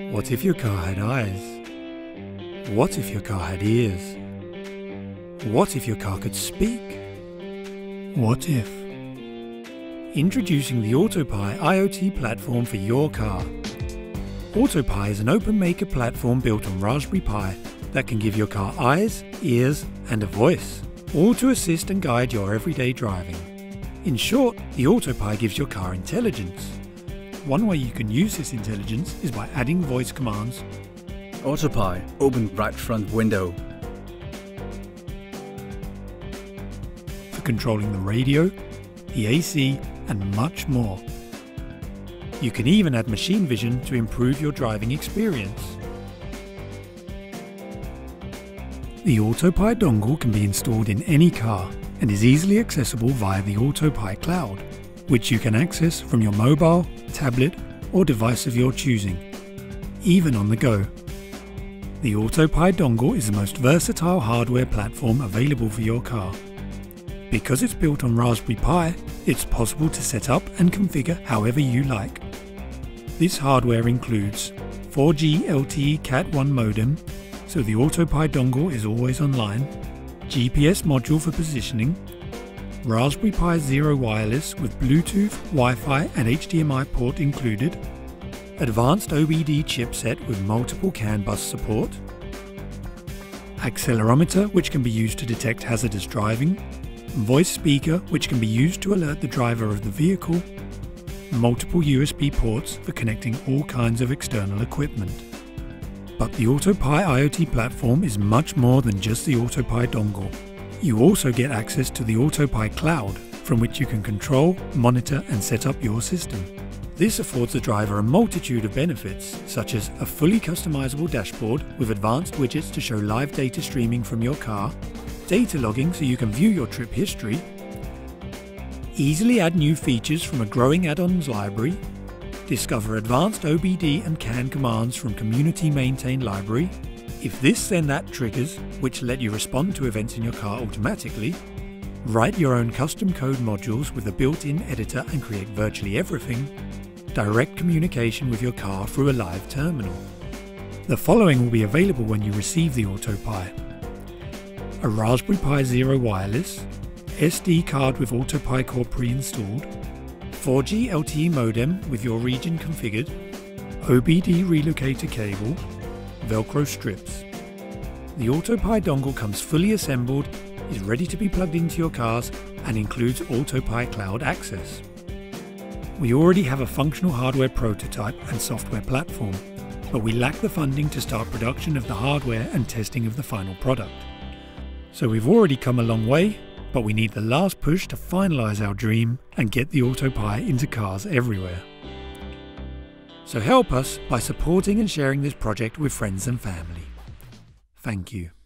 What if your car had eyes? What if your car had ears? What if your car could speak? What if? Introducing the AutoPi IoT platform for your car. AutoPi is an open maker platform built on Raspberry Pi that can give your car eyes, ears, and a voice, all to assist and guide your everyday driving. In short, the AutoPi gives your car intelligence. One way you can use this intelligence is by adding voice commands. AutoPi, open right front window. For controlling the radio, the AC, and much more. You can even add machine vision to improve your driving experience. The AutoPi Dongle can be installed in any car and is easily accessible via the AutoPi Cloud, which you can access from your mobile, tablet, or device of your choosing, even on the go. The AutoPi Dongle is the most versatile hardware platform available for your car. Because it's built on Raspberry Pi, it's possible to set up and configure however you like. This hardware includes 4G LTE Cat 1 modem, so the AutoPi Dongle is always online, GPS module for positioning, Raspberry Pi Zero wireless with Bluetooth, Wi-Fi and HDMI port included, advanced OBD chipset with multiple CAN bus support, accelerometer which can be used to detect hazardous driving, voice speaker which can be used to alert the driver of the vehicle, multiple USB ports for connecting all kinds of external equipment. But the AutoPi IoT platform is much more than just the AutoPi Dongle. You also get access to the AutoPi Cloud, from which you can control, monitor and set up your system. This affords the driver a multitude of benefits, such as a fully customizable dashboard with advanced widgets to show live data streaming from your car, data logging so you can view your trip history, easily add new features from a growing add-ons library, discover advanced OBD and CAN commands from community-maintained library, if this then that triggers, which let you respond to events in your car automatically, write your own custom code modules with a built-in editor and create virtually everything, direct communication with your car through a live terminal. The following will be available when you receive the AutoPi: a Raspberry Pi Zero wireless, SD card with AutoPi Core pre-installed, 4G LTE modem with your region configured, OBD relocator cable, Velcro strips. The AutoPi Dongle comes fully assembled, is ready to be plugged into your cars and includes AutoPi Cloud access. We already have a functional hardware prototype and software platform, but we lack the funding to start production of the hardware and testing of the final product. So we've already come a long way, but we need the last push to finalise our dream and get the AutoPi into cars everywhere. So help us by supporting and sharing this project with friends and family. Thank you.